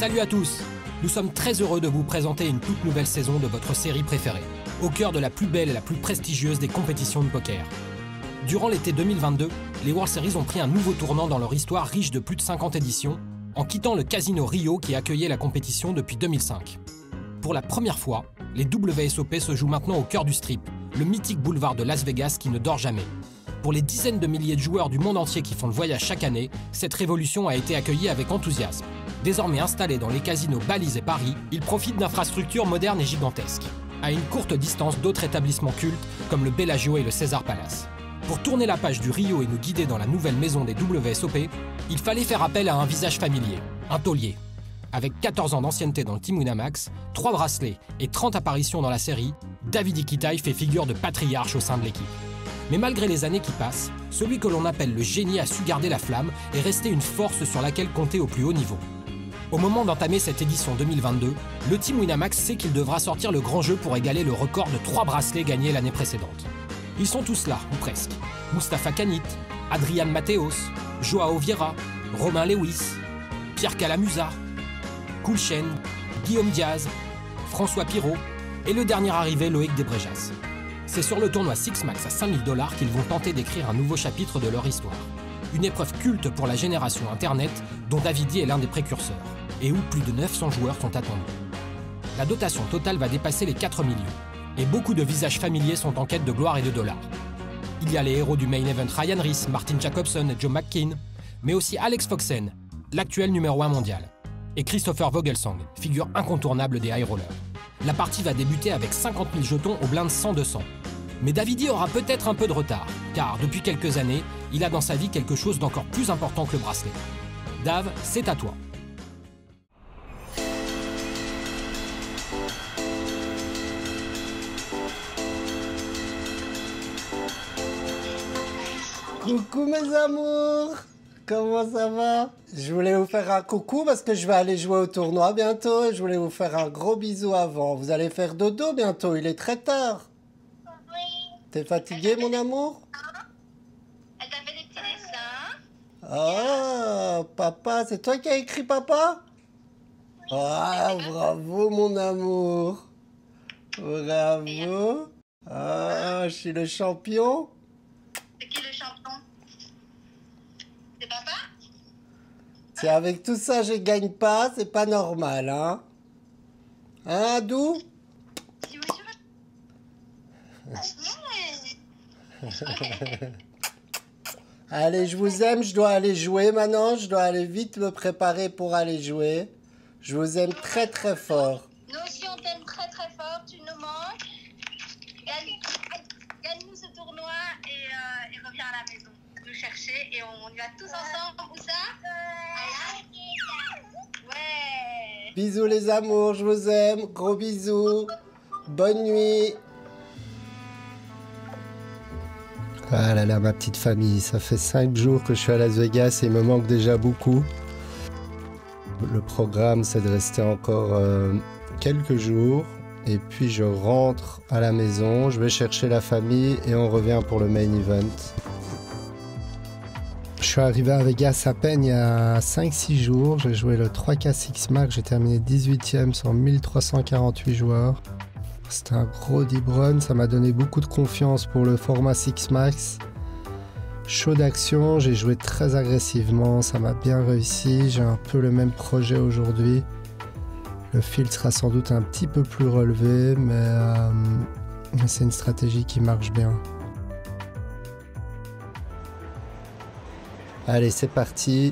Salut à tous! Nous sommes très heureux de vous présenter une toute nouvelle saison de votre série préférée, au cœur de la plus belle et la plus prestigieuse des compétitions de poker. Durant l'été 2022, les World Series ont pris un nouveau tournant dans leur histoire riche de plus de 50 éditions, en quittant le Casino Rio qui accueillait la compétition depuis 2005. Pour la première fois, les WSOP se jouent maintenant au cœur du Strip, le mythique boulevard de Las Vegas qui ne dort jamais. Pour les dizaines de milliers de joueurs du monde entier qui font le voyage chaque année, cette révolution a été accueillie avec enthousiasme. Désormais installés dans les casinos Bally's et Paris, ils profitent d'infrastructures modernes et gigantesques, à une courte distance d'autres établissements cultes comme le Bellagio et le Caesars Palace. Pour tourner la page du Rio et nous guider dans la nouvelle maison des WSOP, il fallait faire appel à un visage familier, un taulier. Avec 14 ans d'ancienneté dans le Team Winamax, 3 bracelets et 30 apparitions dans la série, David Iquitaille fait figure de patriarche au sein de l'équipe. Mais malgré les années qui passent, celui que l'on appelle le génie a su garder la flamme et rester une force sur laquelle compter au plus haut niveau. Au moment d'entamer cette édition 2022, le Team Winamax sait qu'il devra sortir le grand jeu pour égaler le record de 3 bracelets gagnés l'année précédente. Ils sont tous là, ou presque. Mustapha Kanit, Adrian Mateos, Joao Vieira, Romain Lewis, Pierre Calamusa, Kulchen, Guillaume Diaz, François Pirot et le dernier arrivé Loïc Desbréjas. C'est sur le tournoi Six Max à 5 000 $ qu'ils vont tenter d'écrire un nouveau chapitre de leur histoire. Une épreuve culte pour la génération Internet dont Davidi est l'un des précurseurs, et où plus de 900 joueurs sont attendus. La dotation totale va dépasser les 4 millions, et beaucoup de visages familiers sont en quête de gloire et de dollars. Il y a les héros du main event Ryan Reese, Martin Jacobson et Joe McKean, mais aussi Alex Foxen, l'actuel numéro 1 mondial, et Christopher Vogelsang, figure incontournable des high rollers. La partie va débuter avec 50 000 jetons au blind 100-200. Mais Davidi aura peut-être un peu de retard, car depuis quelques années, il a dans sa vie quelque chose d'encore plus important que le bracelet. Dave, c'est à toi. Coucou mes amours, comment ça va? Je voulais vous faire un coucou parce que je vais aller jouer au tournoi bientôt et je voulais vous faire un gros bisou avant. Vous allez faire dodo bientôt, il est très tard. Oui. T'es fatigué mon amour? Elle t'a fait des petits dessins. Oh, papa, c'est toi qui as écrit papa? Ah, bravo mon amour. Bravo. Ah, je suis le champion. C'est qui le champion? C'est papa? Si avec tout ça je gagne pas, c'est pas normal, hein? Hein, Adou? Si monsieur... Allez, je vous aime, je dois aller jouer maintenant, je dois aller vite me préparer pour aller jouer. Je vous aime très très fort. Nous aussi on t'aime très très fort, tu nous manques. Gagne-nous ce tournoi et reviens à la maison nous chercher et on y va tous ensemble. Où ça? Ouais. Bisous les amours, je vous aime, gros bisous. Bonne nuit. Ah là là, ma petite famille, ça fait 5 jours que je suis à Las Vegas et il me manque déjà beaucoup. Le programme, c'est de rester encore quelques jours et puis je rentre à la maison, je vais chercher la famille et on revient pour le main event. Je suis arrivé à Vegas à peine il y a 5-6 jours, j'ai joué le 3K Six Max, j'ai terminé 18e sur 1348 joueurs. C'était un gros deep run, ça m'a donné beaucoup de confiance pour le format Six Max. Chaud d'action, j'ai joué très agressivement, ça m'a bien réussi. J'ai un peu le même projet aujourd'hui. Le field sera sans doute un petit peu plus relevé, mais c'est une stratégie qui marche bien. Allez, c'est parti.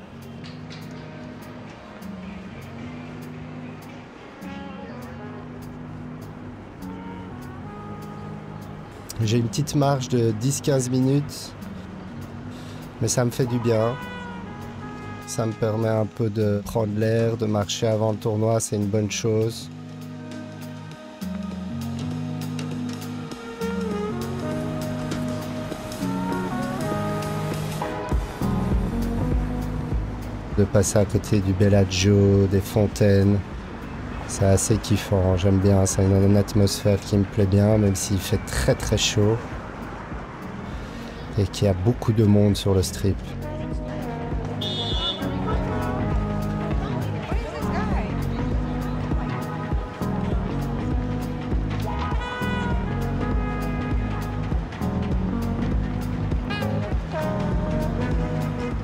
J'ai une petite marge de 10-15 minutes, mais ça me fait du bien. Ça me permet un peu de prendre l'air, de marcher avant le tournoi, c'est une bonne chose. De passer à côté du Bellagio, des fontaines, c'est assez kiffant, j'aime bien, c'est une atmosphère qui me plaît bien, même s'il fait très très chaud et qu'il y a beaucoup de monde sur le strip.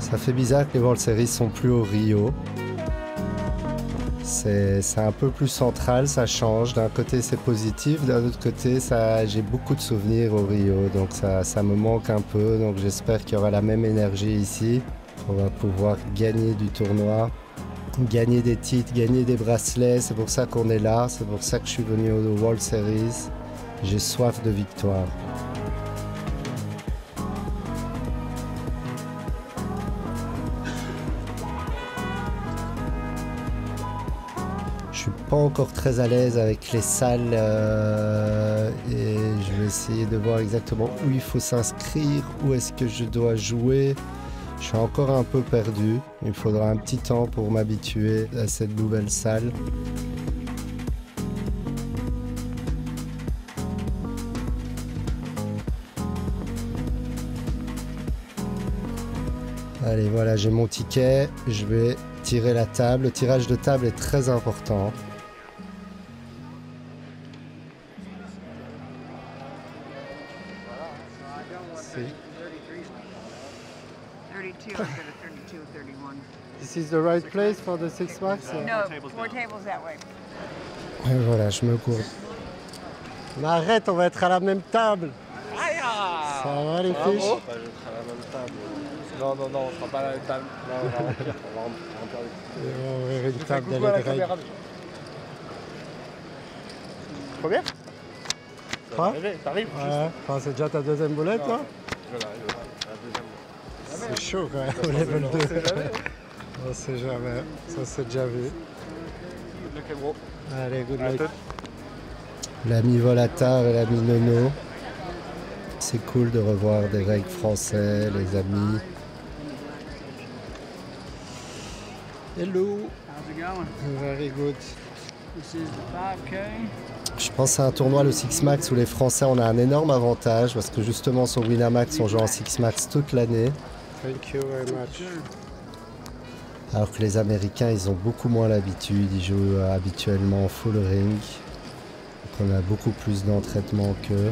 Ça fait bizarre que les World Series sont plus au Rio. C'est un peu plus central, ça change. D'un côté c'est positif, d'un autre côté j'ai beaucoup de souvenirs au Rio, donc ça me manque un peu. Donc j'espère qu'il y aura la même énergie ici. On va pouvoir gagner du tournoi, gagner des titres, gagner des bracelets. C'est pour ça qu'on est là, c'est pour ça que je suis venu au World Series. J'ai soif de victoire. Je suis pas encore très à l'aise avec les salles et je vais essayer de voir exactement où il faut s'inscrire, où est-ce que je dois jouer. Je suis encore un peu perdu. Il me faudra un petit temps pour m'habituer à cette nouvelle salle. Allez, voilà, j'ai mon ticket. Je vais tirer la table. Le tirage de table est très important. This is the right place for the six max? No, 4 tables that way. Et voilà, je me gourde. Mais arrête, on va être à la même table. Ça va les fiches? Je serai à la même table. Non, on sera pas à la même table. Non, on va on va ouvrir une table d'aller Greg. Combien? Quoi? T'arrives Ouais, enfin, c'est déjà ta deuxième boulette là? Je vais la deuxième. C'est chaud quand même au level 2. On sait jamais, ça c'est déjà vu. Allez, good luck. L'ami Volatar et l'ami Nono. C'est cool de revoir des règles français, les amis. Hello. How's it going? Very good. This is the 5K. Je pense que c'est un tournoi, le Six Max, où les Français on a un énorme avantage parce que justement sur Winamax on joue en Six Max toute l'année. Thank you very much. Alors que les Américains ils ont beaucoup moins l'habitude, ils jouent habituellement en full ring. Donc on a beaucoup plus d'entraînement qu'eux.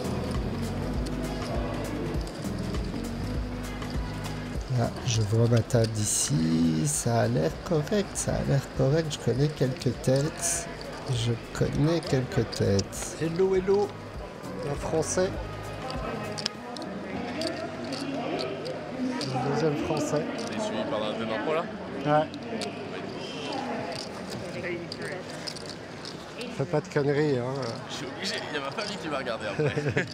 Ah, je vois ma table d'ici, ça a l'air correct, je connais quelques têtes. Hello, hello, un français. Un deuxième français. T'es suivi par un deuxième pro là? Ouais. Fais pas de conneries, hein. Je suis obligé, il y a ma famille qui va regarder après.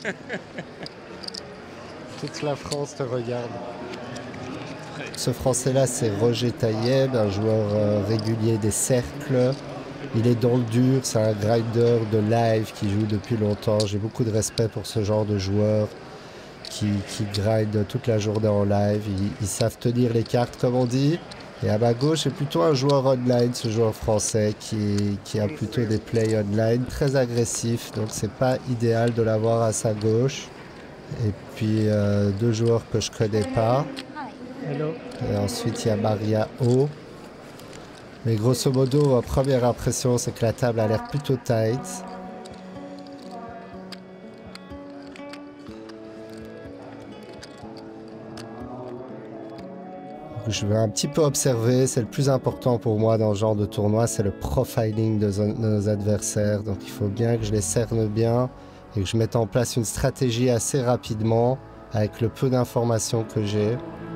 Toute la France te regarde. Ce français-là, c'est Roger Taïeb, un joueur régulier des cercles. Il est dans le dur, c'est un grinder de live qui joue depuis longtemps. J'ai beaucoup de respect pour ce genre de joueurs qui grind toute la journée en live. Ils savent tenir les cartes, comme on dit. Et à ma gauche, c'est plutôt un joueur online, ce joueur français qui a plutôt des plays online très agressifs. Donc c'est pas idéal de l'avoir à sa gauche. Et puis deux joueurs que je connais pas. Hello. Et ensuite il y a Maria O. Mais grosso modo, ma première impression, c'est que la table a l'air plutôt tight. Je vais un petit peu observer, c'est le plus important pour moi dans ce genre de tournoi, c'est le profiling de nos adversaires. Donc il faut bien que je les cerne bien et que je mette en place une stratégie assez rapidement avec le peu d'informations que j'ai.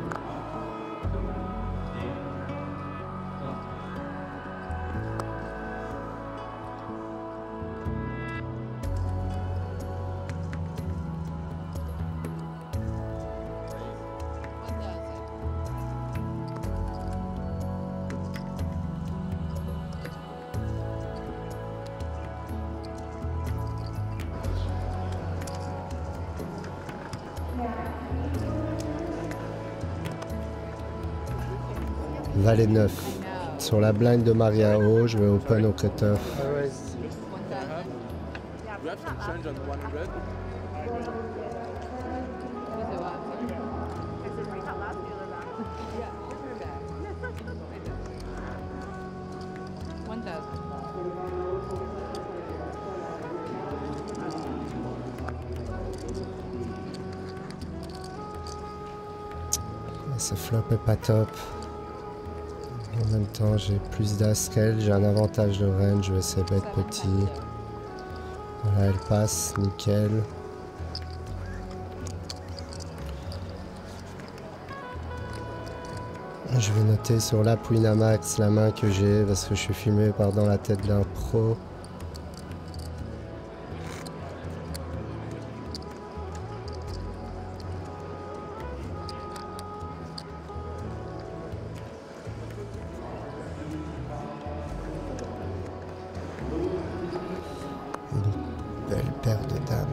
Valet 9. Sur la blind de Maria O, je vais open au cutoff. Ce flop est pas top. En même temps, j'ai plus d'as qu'elle, j'ai un avantage de range, je vais essayer d'être petit. Voilà, elle passe, nickel. Je vais noter sur l'app Winamax la main que j'ai parce que je suis filmé par dans la tête d'un pro. Une belle paire de dames.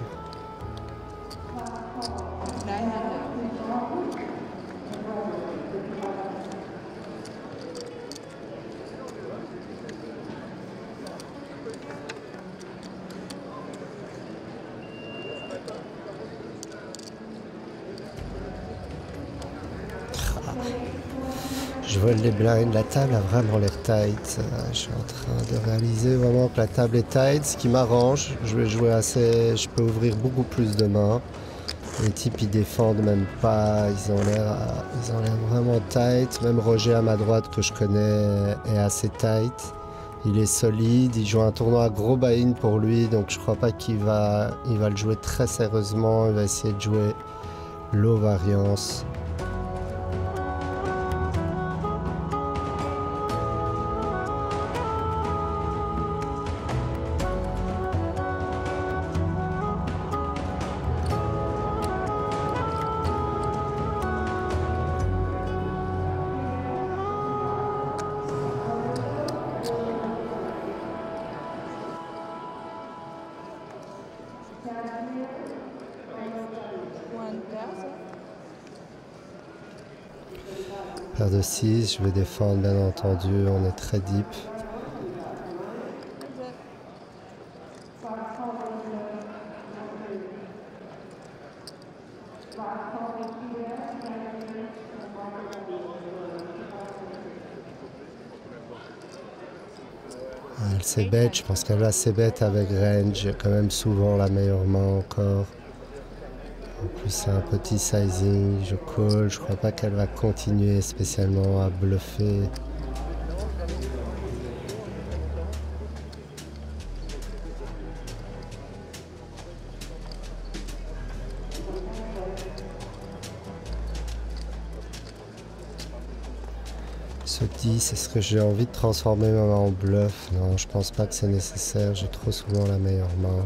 Je vole les blinds, la table a vraiment l'air tight. Je suis en train de réaliser vraiment que la table est tight, ce qui m'arrange. Je vais jouer assez, je peux ouvrir beaucoup plus de mains. Les types ils défendent même pas, ils ont l'air vraiment tight. Même Roger à ma droite que je connais est assez tight. Il est solide, il joue un tournoi à gros buy-in pour lui, donc je crois pas il va le jouer très sérieusement. Il va essayer de jouer low variance. Paire de 6, je vais défendre bien entendu, on est très deep. Elle s'est bête, je pense qu'elle va assez bête avec range, j'ai quand même souvent la meilleure main encore. En plus c'est un petit sizing, je call, je crois pas qu'elle va continuer spécialement à bluffer. Ce 10, est-ce que j'ai envie de transformer ma main en bluff? Non, je pense pas que c'est nécessaire, j'ai trop souvent la meilleure main.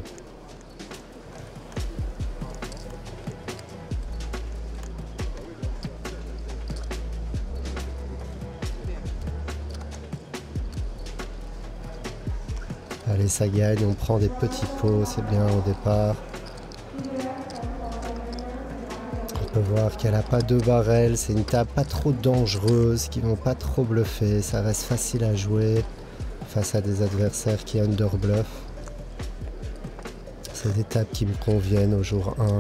Allez, ça gagne, on prend des petits pots, c'est bien au départ. On peut voir qu'elle n'a pas deux barrels, c'est une table pas trop dangereuse, qui vont pas trop bluffer, ça reste facile à jouer face à des adversaires qui underbluff. C'est des tables qui me conviennent au jour 1.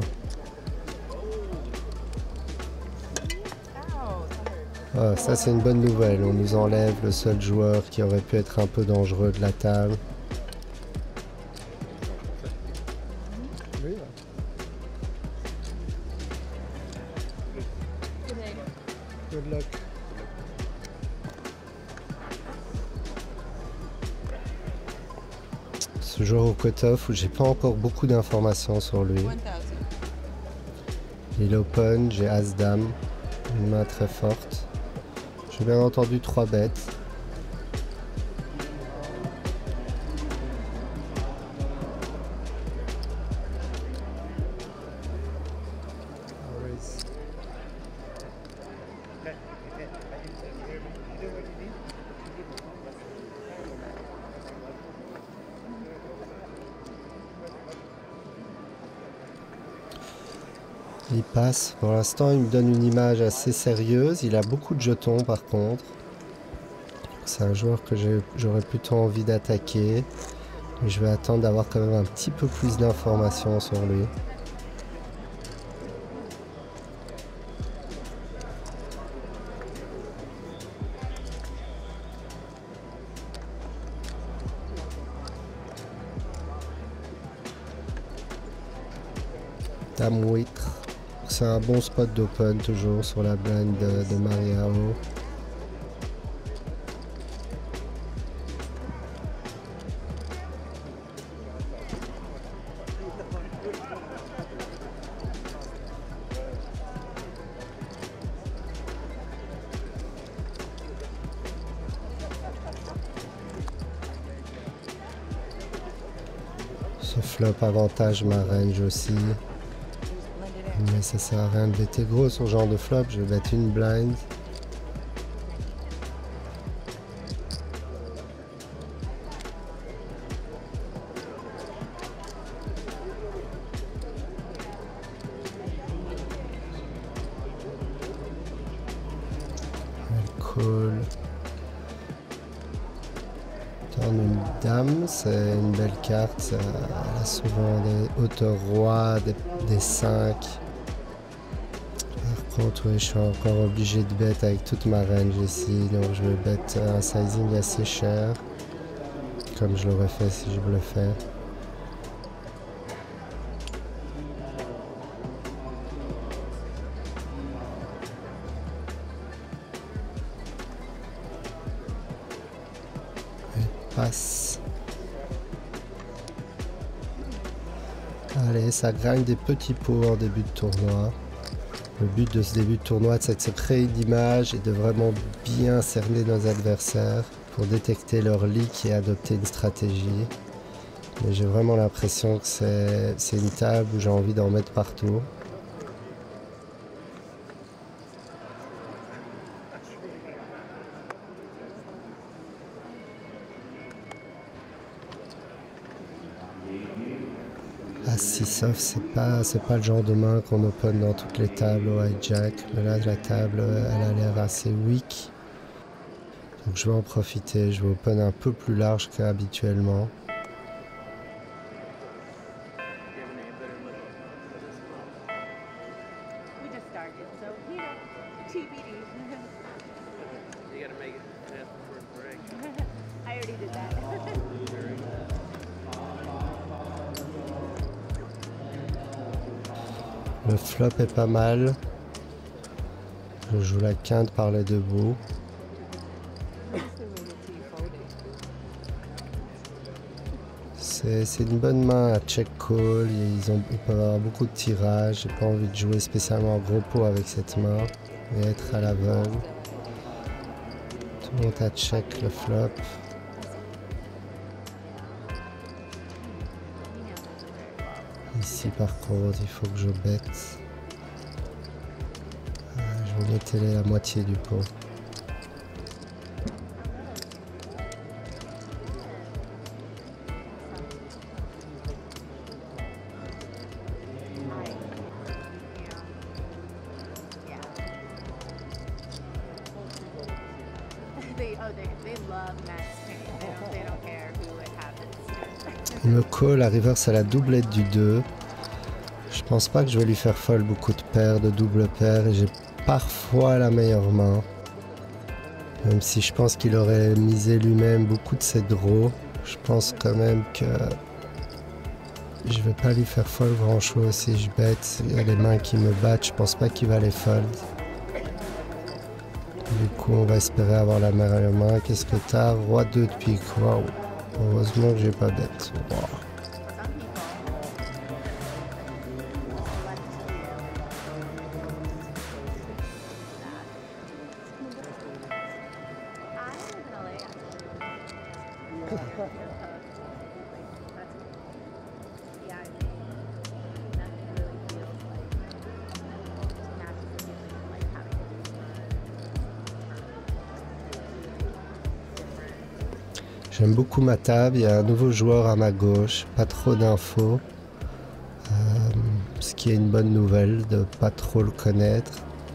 Ah, ça c'est une bonne nouvelle, on nous enlève le seul joueur qui aurait pu être un peu dangereux de la table. Good luck. Ce joueur au cut-off où j'ai pas encore beaucoup d'informations sur lui. Il open, j'ai As-Dame, une main très forte. J'ai bien entendu 3 bêtes. Il passe. Pour l'instant, il me donne une image assez sérieuse. Il a beaucoup de jetons par contre. C'est un joueur que j'aurais plutôt envie d'attaquer. Mais je vais attendre d'avoir quand même un petit peu plus d'informations sur lui. Dame 8. c'est un bon spot d'open toujours sur la blind de Mariao. Ce flop avantage ma range aussi. Mais ça sert à rien de better gros sur ce genre de flop, je vais bet une blind. Elle call. Tourne une dame, c'est une belle carte, elle a souvent des hauteurs rois, des 5. Par contre, oui, je suis encore obligé de bet avec toute ma range ici, donc je vais bet un sizing assez cher, comme je l'aurais fait si je bluffais. Passe. Allez, ça gagne des petits pots en début de tournoi. Le but de ce début de tournoi, c'est de se créer une image et de vraiment bien cerner nos adversaires pour détecter leur leak et adopter une stratégie. Mais j'ai vraiment l'impression que c'est une table où j'ai envie d'en mettre partout. À 6 off, c'est pas le genre de main qu'on open dans toutes les tables au hijack. Mais là, la table, elle a l'air assez weak. Donc je vais en profiter, je vais open un peu plus large qu'habituellement. Le flop est pas mal. Je joue la quinte par les deux bouts. C'est une bonne main à check call. Ils peuvent avoir beaucoup de tirages. J'ai pas envie de jouer spécialement en gros pot avec cette main et être à l'aveugle. Tout le monde a check le flop. Ici par contre il faut que je bête. Je vais mettre la moitié du pot. Il me call, la river c'est la doublette du 2. Je pense pas que je vais lui faire fold beaucoup de paires, de double paires, et j'ai parfois la meilleure main. Même si je pense qu'il aurait misé lui-même beaucoup de ses draws, je pense quand même que je vais pas lui faire fold grand chose si je bête. Il y a les mains qui me battent, je pense pas qu'il va les fold. Du coup on va espérer avoir la meilleure main. Qu'est-ce que t'as? Roi 2 de pique, waouh. Heureusement que j'ai pas bête. Wow. J'aime beaucoup ma table, il y a un nouveau joueur à ma gauche, pas trop d'infos, ce qui est une bonne nouvelle de pas trop le connaître.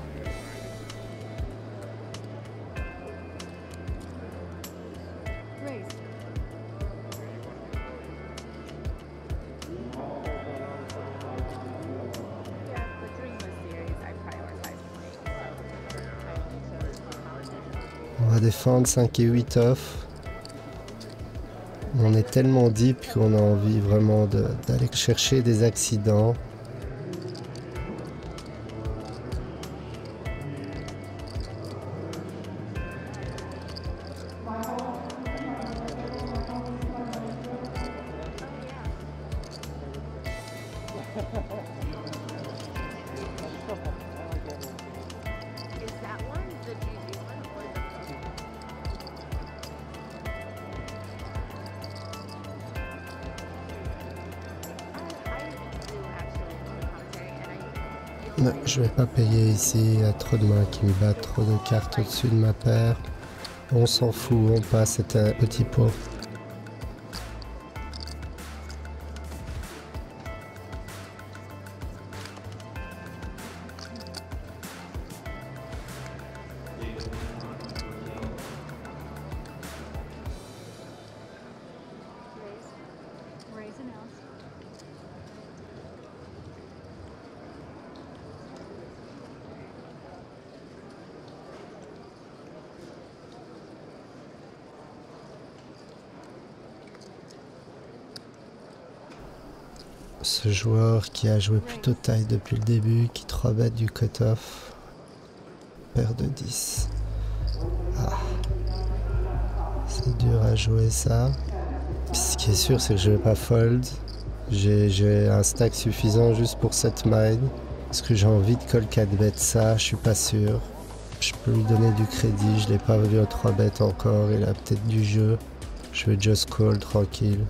On va défendre 5 et 8 off. On est tellement deep qu'on a envie vraiment d'aller chercher des accidents. Non, je vais pas payer ici, il y a trop de mains qui me battent, trop de cartes au-dessus de ma paire. On s'en fout, on passe, c'est un petit pot. Ce joueur qui a joué plutôt taille depuis le début, qui 3-bet du cut-off. Paire de 10. Ah. C'est dur à jouer ça. Ce qui est sûr, c'est que je vais pas fold. J'ai un stack suffisant juste pour cette main. Est-ce que j'ai envie de call 4-bet ça? Je suis pas sûr. Je peux lui donner du crédit, je l'ai pas vu au 3-bet encore, il a peut-être du jeu. Je vais just call tranquille.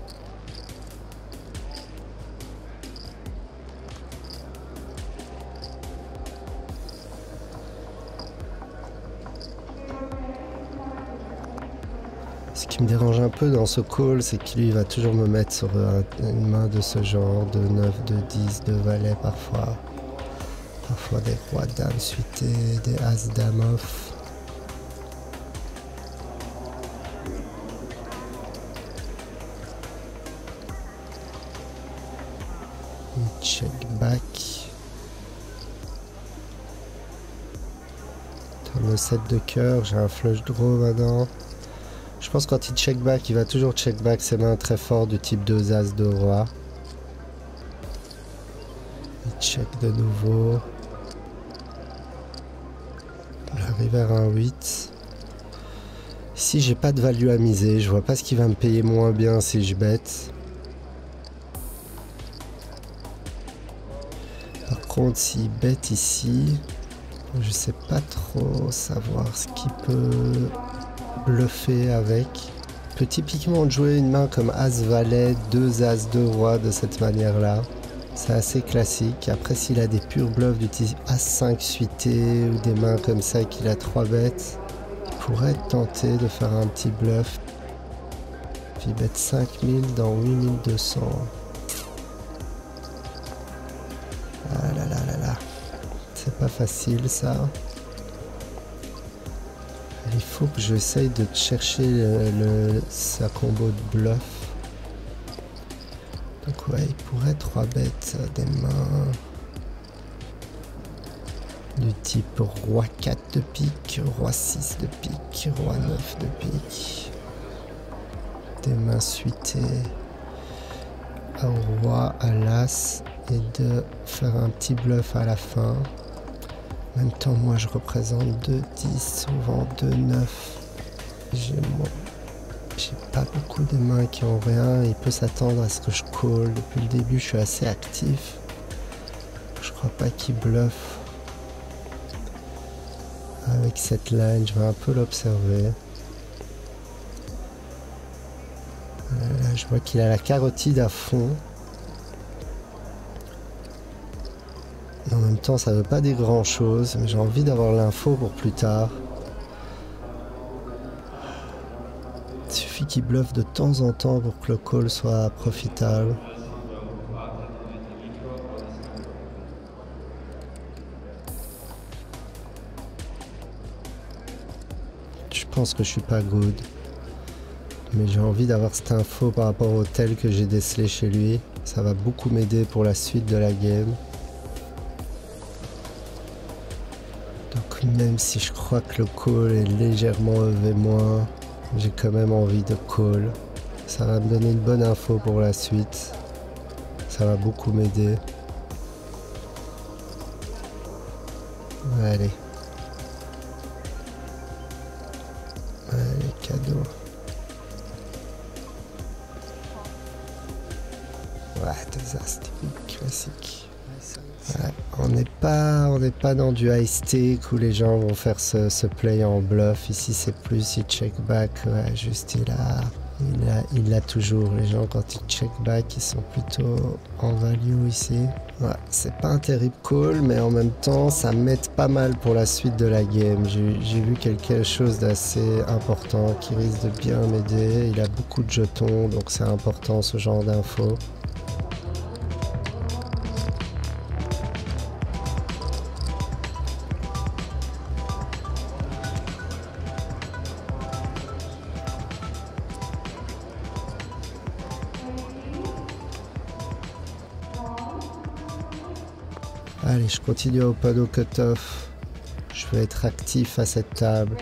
Ce qui me dérange un peu dans ce call, c'est qu'il va toujours me mettre sur une main de ce genre, de 9, de 10, de valet parfois. Parfois des rois dames suités, des as dames off. Il check back. Dans le 7 de cœur, j'ai un flush draw maintenant. Je pense que quand il check back, il va toujours check back ses mains très fortes du type 2 as de roi. Il check de nouveau. J'arrive vers un 8. Ici, j'ai pas de value à miser. Je vois pas ce qui va me payer moins bien si je bête. Par contre, s'il bête ici, je sais pas trop savoir ce qu'il peut bluffer avec. Il peut typiquement jouer une main comme As-Valet, 2 As, 2 Rois de cette manière-là. C'est assez classique. Après, s'il a des purs bluffs du type As-5 suité ou des mains comme ça qu'il a 3 bêtes, il pourrait être tenté de faire un petit bluff. Puis il bête 5000 dans 8200. Ah là là là là. C'est pas facile ça. Il faut que j'essaye de chercher sa combo de bluff. Donc ouais, il pourrait 3 bêtes des mains du type roi 4 de pique, roi 6 de pique, roi 9 de pique. Des mains suitées au roi, à l'as et de faire un petit bluff à la fin. En même temps, moi je représente 2 10, souvent 2 9. J'ai pas beaucoup de mains qui ont rien. Il peut s'attendre à ce que je call. Depuis le début, je suis assez actif. Je crois pas qu'il bluffe. Avec cette line, je vais un peu l'observer. Là, je vois qu'il a la carotide à fond. En même temps, ça veut pas dire grand chose, mais j'ai envie d'avoir l'info pour plus tard. Il suffit qu'il bluffe de temps en temps pour que le call soit profitable. Je pense que je suis pas good, mais j'ai envie d'avoir cette info par rapport au tel que j'ai décelé chez lui. Ça va beaucoup m'aider pour la suite de la game. Même si je crois que le call est légèrement EV-, j'ai quand même envie de call. Ça va me donner une bonne info pour la suite. Ça va beaucoup m'aider. Allez. Allez, cadeau. Ouais, deux as typiques, classique. Ouais, on n'est pas dans du high stake où les gens vont faire ce play en bluff. Ici c'est plus il check back, ouais, juste Il l'a toujours. Les gens, quand ils check back, ils sont plutôt en value ici. Ouais, c'est pas un terrible call, mais en même temps, ça m'aide pas mal pour la suite de la game. J'ai vu quelque chose d'assez important qui risque de bien m'aider. Il a beaucoup de jetons, donc c'est important ce genre d'infos. Allez, je continue au panneau cut-off. Je vais être actif à cette table.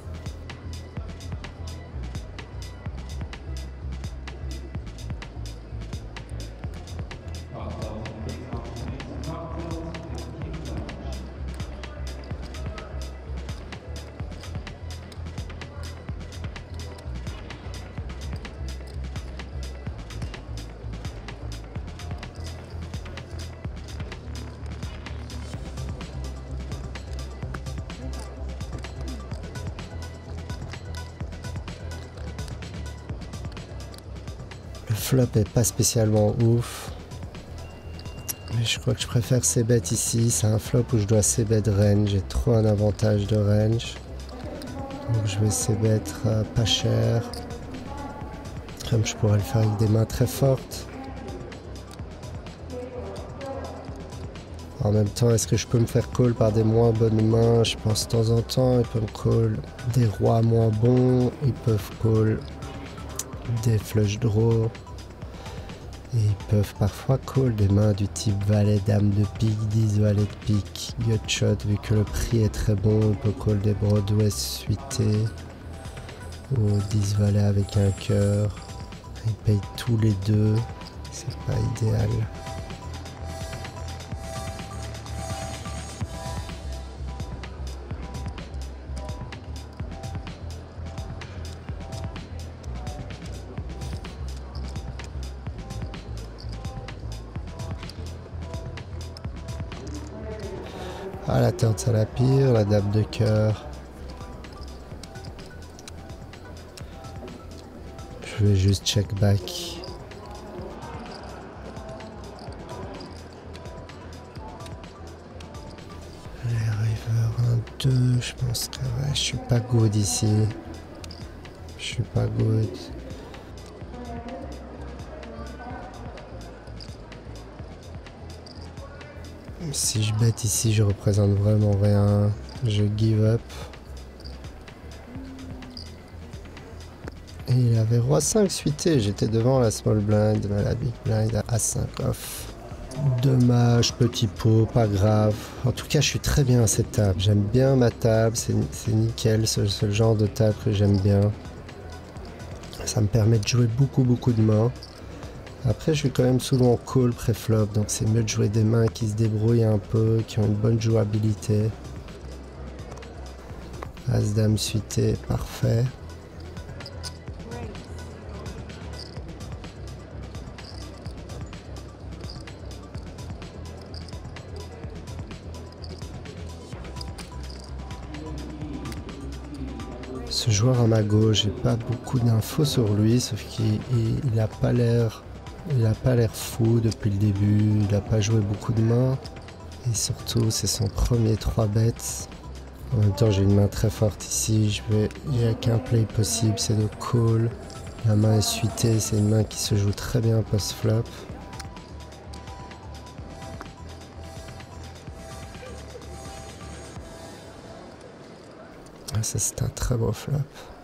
Le flop est pas spécialement ouf. Mais je crois que je préfère c-bet ici. C'est un flop où je dois c-bet range. J'ai trop un avantage de range. Donc je vais c-bet pas cher. Comme je pourrais le faire avec des mains très fortes. En même temps, est-ce que je peux me faire call par des moins bonnes mains? Je pense de temps en temps, ils peuvent me call des rois moins bons. Ils peuvent call des flush draws. Et ils peuvent parfois call des mains du type valet, dame de pique, 10 valet de pique, gutshot, vu que le prix est très bon, il peut call des Broadway suités, ou 10 valets avec un cœur. Ils payent tous les deux, c'est pas idéal. Ah, la turn, c'est la pire, la dame de cœur. Je vais juste check back. Les river 1, 2, je pense que ouais, je suis pas good ici. Je suis pas good. Si je bête ici, je représente vraiment rien. Je give up. Et il avait roi 5 suité. J'étais devant la small blind, mais la big blind à A5 off. Dommage, petit pot, pas grave. En tout cas, je suis très bien à cette table. J'aime bien ma table, c'est nickel. C'est le genre de table que j'aime bien. Ça me permet de jouer beaucoup de mains. Après, je suis quand même souvent call pré-flop, donc c'est mieux de jouer des mains qui se débrouillent un peu, qui ont une bonne jouabilité. As-dame suité, parfait. Ce joueur à ma gauche, j'ai pas beaucoup d'infos sur lui, sauf qu'il n'a pas l'air... Il n'a pas l'air fou depuis le début, il n'a pas joué beaucoup de mains. Et surtout, c'est son premier 3 bets. En même temps, j'ai une main très forte ici. Il n'y a qu'un play possible, c'est de call. La main est suitée, c'est une main qui se joue très bien post-flop. Ah, ça, c'est un très beau flop.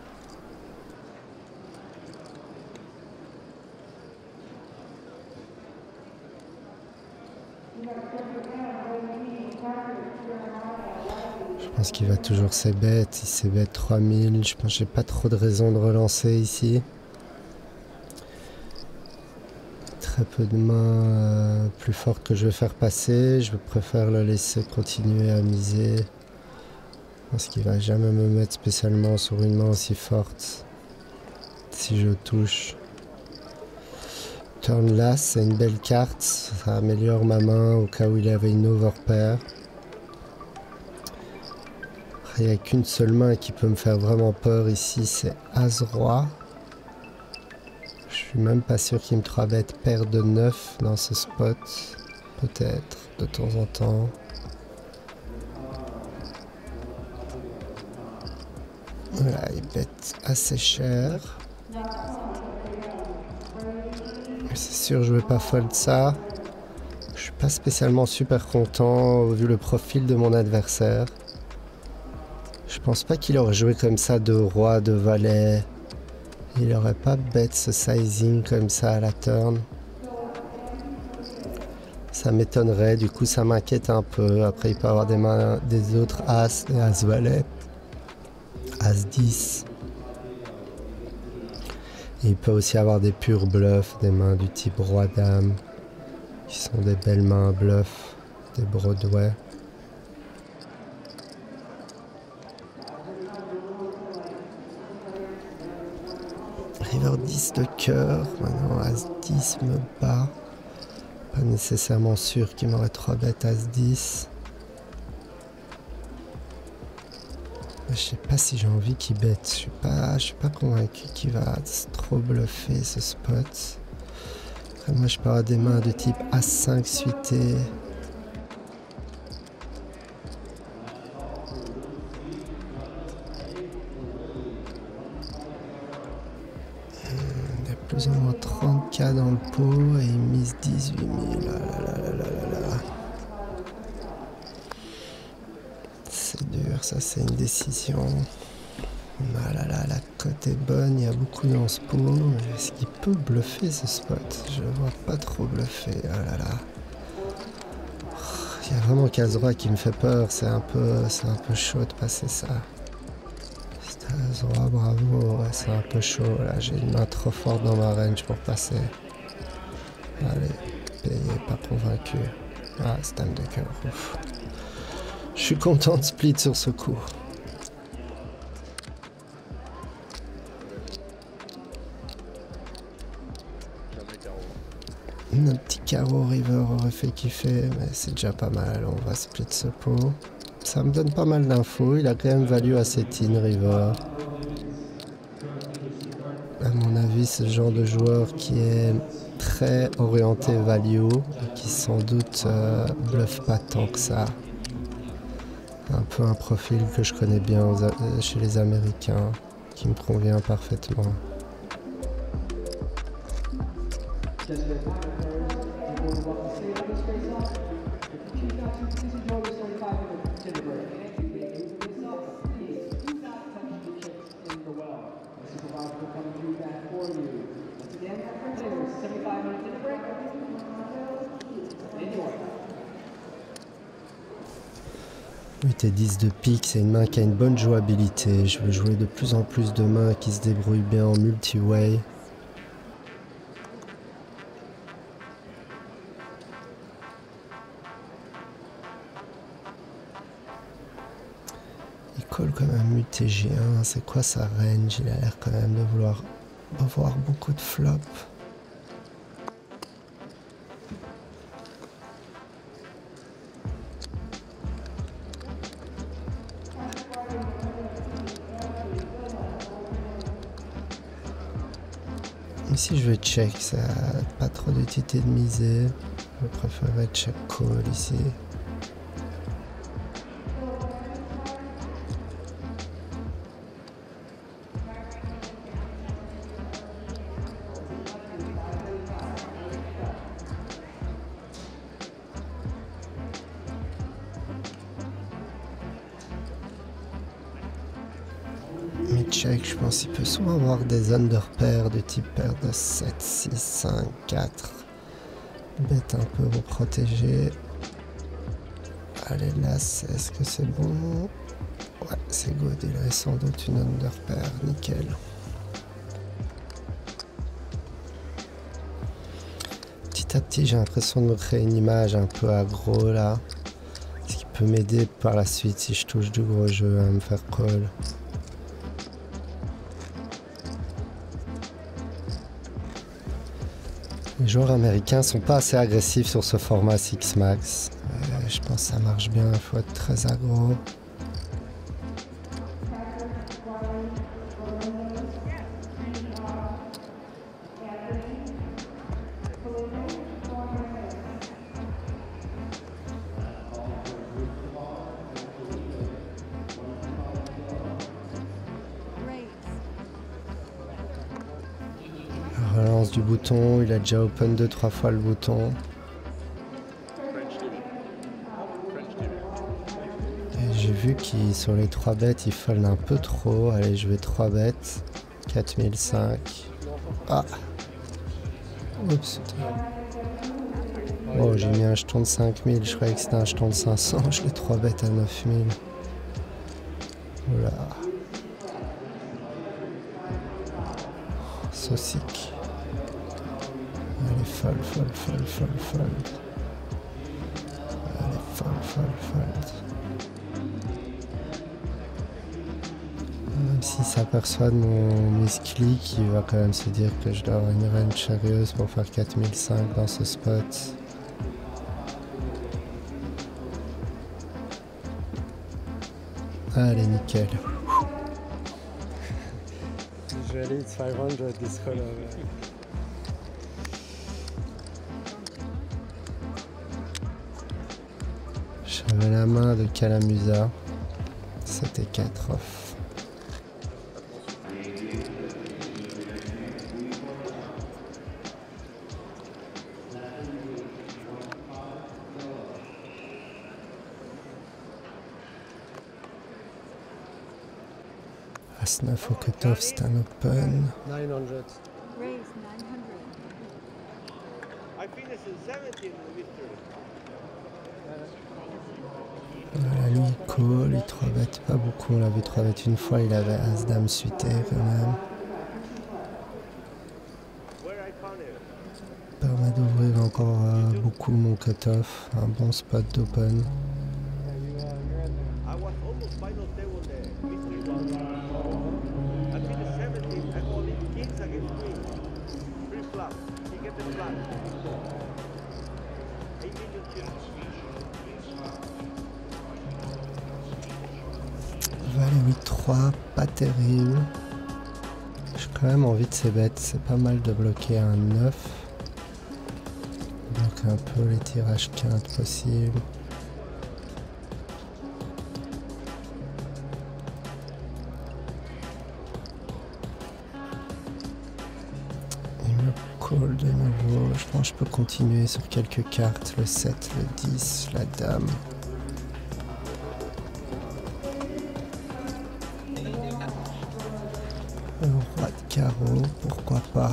Je pense qu'il va toujours c-bet, il c-bet 3000, je pense que j'ai pas trop de raison de relancer ici. Très peu de mains plus fortes que je vais faire passer, je préfère le laisser continuer à miser. Je pense qu'il va jamais me mettre spécialement sur une main aussi forte si je touche. Turn last, c'est une belle carte, ça améliore ma main au cas où il avait une overpair. Il n'y a qu'une seule main qui peut me faire vraiment peur ici, c'est As-Roi. suis même pas sûr qu'il me 3-bet paire de 9 dans ce spot. Peut-être, de temps en temps. Voilà, il bête assez cher. C'est sûr, je vais pas fold ça. Je suis pas spécialement super content vu le profil de mon adversaire. Je pense pas qu'il aurait joué comme ça de roi, de valet. Il aurait pas bet ce sizing comme ça à la turn. Ça m'étonnerait, du coup ça m'inquiète un peu. Après il peut avoir des mains des autres as, des as valet, as 10. Et il peut aussi avoir des purs bluffs, des mains du type roi dame, qui sont des belles mains bluffs, des Broadway. River 10 de cœur, maintenant As 10 me bat. Pas nécessairement sûr qu'il m'aurait 3 bêtes As 10. Je sais pas si j'ai envie qu'il bête, je suis pas convaincu qu'il va trop bluffer ce spot. Après moi je peux avoir des mains de type As5 suité. Il y a plus ou moins 30K dans le pot et il mise 18 000. C'est dur, ça c'est une décision. Ah là là, la cote est bonne, il y a beaucoup dans ce pot. Est-ce qu'il peut bluffer ce spot? Je le vois pas trop bluffer. Ah là là. Il y a vraiment Case-Roi qui me fait peur, c'est un peu chaud de passer ça. Case-Roi, bravo, ouais, c'est un peu chaud là, j'ai une main trop forte dans ma range pour passer. Allez, payé, pas convaincu. Ah, c'est dame de cœur, ouf. Je suis content de split sur ce coup. Un petit carreau river aurait fait kiffer, mais c'est déjà pas mal, on va split ce pot. Ça me donne pas mal d'infos, il a quand même value assez teen river. À mon avis, c'est le genre de joueur qui est très orienté value, et qui sans doute bluffe pas tant que ça. Un peu un profil que je connais bien chez les Américains, qui me convient parfaitement. Et 10 de pique, c'est une main qui a une bonne jouabilité. Je veux jouer de plus en plus de mains qui se débrouillent bien en multi-way. Il colle quand même UTG1, c'est quoi sa range? Il a l'air quand même de vouloir avoir beaucoup de flops. Ici je vais check, ça n'a pas trop d'utilité de miser. Je préférerais check call ici. Check, je pense qu'il peut souvent avoir des underpairs de type paire de 7, 6, 5, 4. Bête un peu pour protéger. Allez là, est-ce que c'est bon? Ouais, c'est good, il a sans doute une underpair, nickel. Petit à petit, j'ai l'impression de me créer une image un peu aggro là. Ce qui peut m'aider par la suite si je touche du gros jeu à me faire call. Les joueurs américains sont pas assez agressifs sur ce format Six Max. Je pense que ça marche bien, il faut être très aggro. du bouton, il a déjà open 2-3 fois le bouton. Et j'ai vu qu'il sur les 3 bêtes, il fold un peu trop. Allez, je vais 3 bêtes. 4005. Ah. Oups. Oh, j'ai mis un jeton de 5000, je croyais que c'était un jeton de 500. Je l'ai 3 bêtes à 9000. Oula. Saucique. Allez, fold. Allez, fold. Même s'il s'aperçoit de mon misclick, il va quand même se dire que je dois avoir une range sérieuse pour faire 4005 dans ce spot. Allez, nickel. Usually it's 500 this color. J'avais la main de Calamusa. C'était 4 off. As-9 au cutoff, c'est un open. 900. Raise 900. I finished in 17 victory. Voilà, lui il call, il 3 bêtes pas beaucoup, on l'a vu 3 bêtes une fois, il avait As-Dame suité quand même. Permet d'ouvrir encore beaucoup mon cutoff, un bon spot d'open. I was almost final table there. Victory one. I finished 17 and only kings against queens. Free flop. He get the flat. 8 million chips. Valet 8-3, pas terrible. J'ai quand même envie de ces bêtes, c'est pas mal de bloquer un 9. Bloquer un peu les tirages quintes possibles. Il me call de nouveau, je pense que je peux continuer sur quelques cartes, le 7, le 10, la dame. Le roi de carreau, pourquoi pas.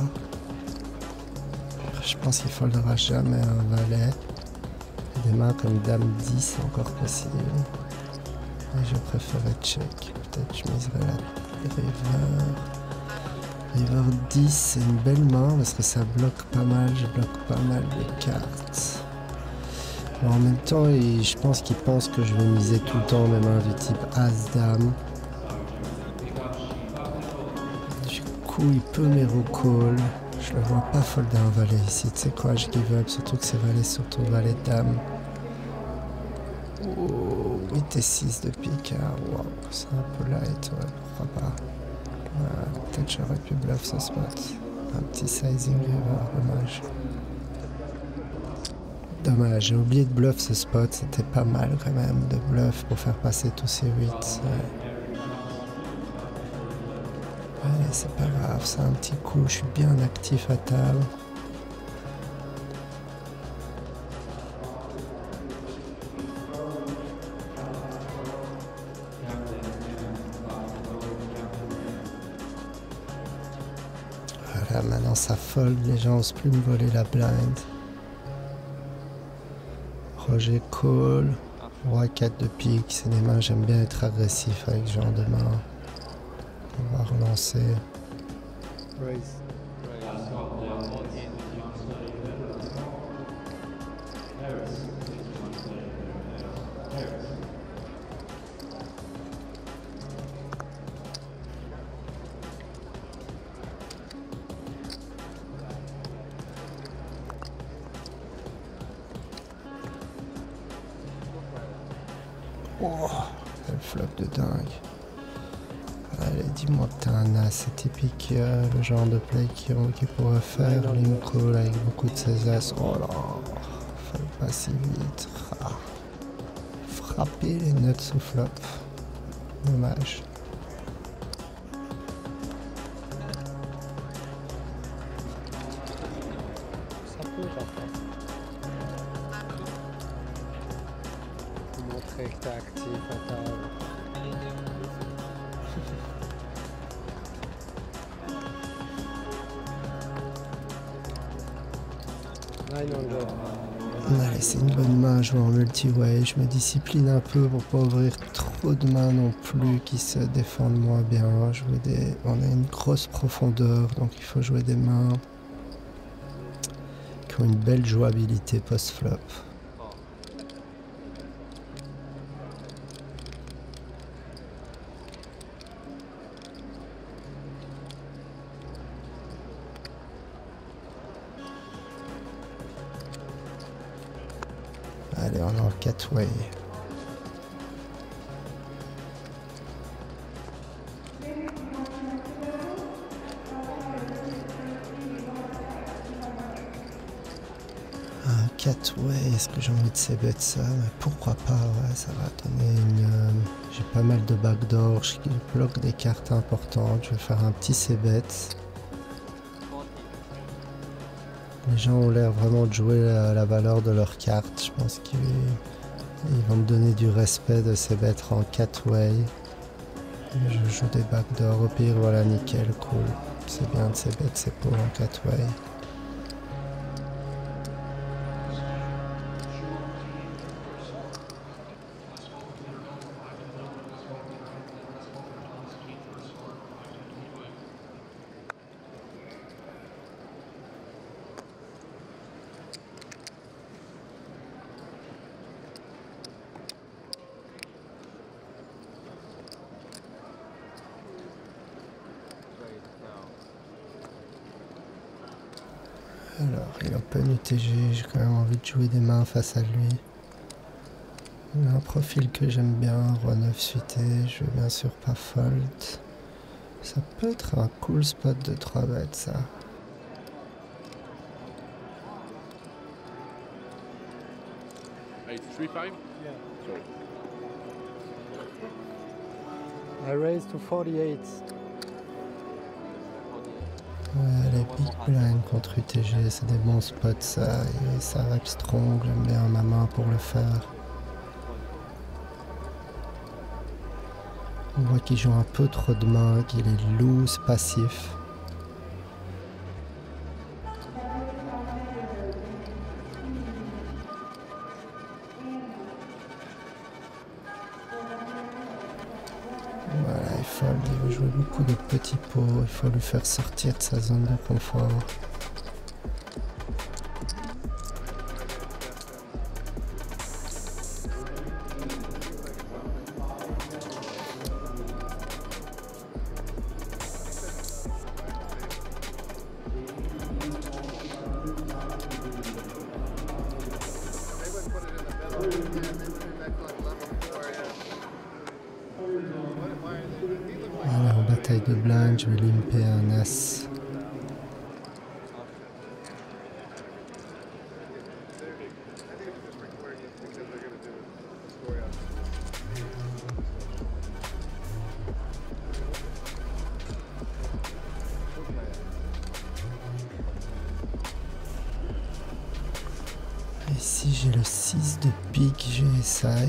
Je pense qu'il foldera jamais un valet. Et des mains comme dame 10, c'est encore possible. Et je préférerais check. Peut-être je miserais la river. River 10, c'est une belle main parce que ça bloque pas mal. Je bloque pas mal de cartes. Alors en même temps, je pense qu'il pense que je vais miser tout le temps mes mains du type As-Dame. Il peut me recall. Je le vois pas folder un valet ici. Tu sais quoi, je give up. Surtout que c'est valet, surtout valet de dame. Oh, 8 et 6 de pique. Wow, c'est un peu light. Ouais, pourquoi pas. Peut-être j'aurais pu bluff ce spot. Un petit sizing river, dommage. Dommage, j'ai oublié de bluff ce spot. C'était pas mal quand même de bluff pour faire passer tous ces 8. Allez, c'est pas grave, c'est un petit coup, je suis bien actif à table. Voilà, maintenant ça fold, les gens osent plus me voler la blind. Roger call, roi 4 de pique, c'est des mains, j'aime bien être agressif avec ce genre de main. On va relancer. Raise. Oh, quel flop de dingue. Allez, dis-moi que t'as un as, c'est typique le genre de play qui pourrait faire. Lincoln avec beaucoup de ses as. Oh là, fallait pas si vite. Frapper les nuts sous flop. Dommage. montrer que t'es actif à table. Allez, c'est une bonne main à jouer en multi-way. Je me discipline un peu pour pas ouvrir trop de mains non plus qui se défendent moins bien. On a une grosse profondeur, donc il faut jouer des mains qui ont une belle jouabilité post-flop. Allez, on est en 4-way. Un 4-way, est-ce que j'ai envie de c-bet ça? Mais pourquoi pas, ouais, ça va donner une... J'ai pas mal de backdoor, je bloque des cartes importantes, je vais faire un petit c-bet. Les gens ont l'air vraiment de jouer la valeur de leurs cartes. Je pense qu'ils vont me donner du respect de ces bêtes en 4-way. Je joue des backdoors. Au pire, voilà, nickel, cool. C'est bien de ces bêtes, c'est pour en 4-way. Alors, il open UTG, j'ai quand même envie de jouer des mains face à lui. Il a un profil que j'aime bien, roi 9 suité, je vais bien sûr pas fold. Ça peut être un cool spot de 3 bêtes ça. I raise to 48. Ouais, les big blind contre UTG, c'est des bons spots ça, et ça rep strong, j'aime bien ma main pour le faire. On voit qu'il joue un peu trop de mains, qu'il est loose, passif. Voilà, il veut jouer beaucoup de petits pots, il faut lui faire sortir de sa zone de confort. Voilà, en bataille de blind, je vais limper un as. Et si j'ai le 6 de pique, j'essaye.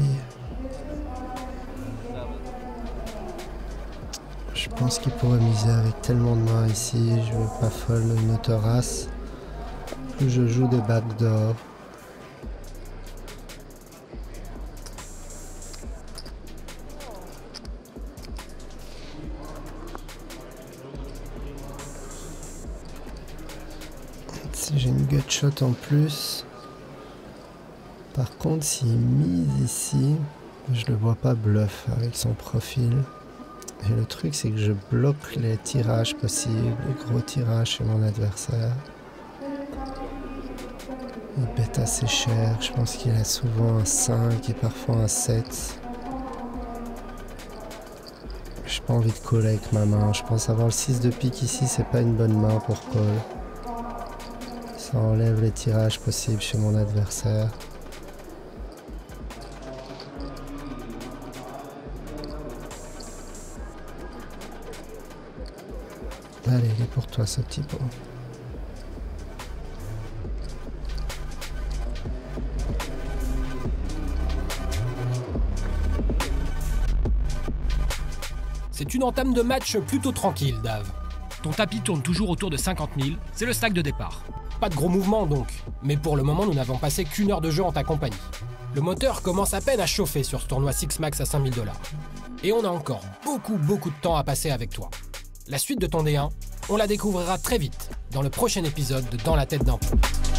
Je pense qu'il pourrait miser avec tellement de mains ici, je vais pas fold une autre as. Plus je joue des backdoors. Si j'ai une gutshot en plus. Par contre, s'il mise ici, je le vois pas bluff avec son profil. Et le truc, c'est que je bloque les tirages possibles, les gros tirages chez mon adversaire. Il bête assez cher, je pense qu'il a souvent un 5 et parfois un 7. J'ai pas envie de call avec ma main, je pense avoir le 6 de pique ici, c'est pas une bonne main pour call. Ça enlève les tirages possibles chez mon adversaire. Allez, il est pour toi ce petit pot. C'est une entame de match plutôt tranquille, Dave. Ton tapis tourne toujours autour de 50 000, c'est le stack de départ. Pas de gros mouvements donc, mais pour le moment nous n'avons passé qu'1 heure de jeu en ta compagnie. Le moteur commence à peine à chauffer sur ce tournoi Six Max à 5 000 $. Et on a encore beaucoup de temps à passer avec toi. La suite de ton D1, on la découvrira très vite dans le prochain épisode de Dans la tête d'un pro.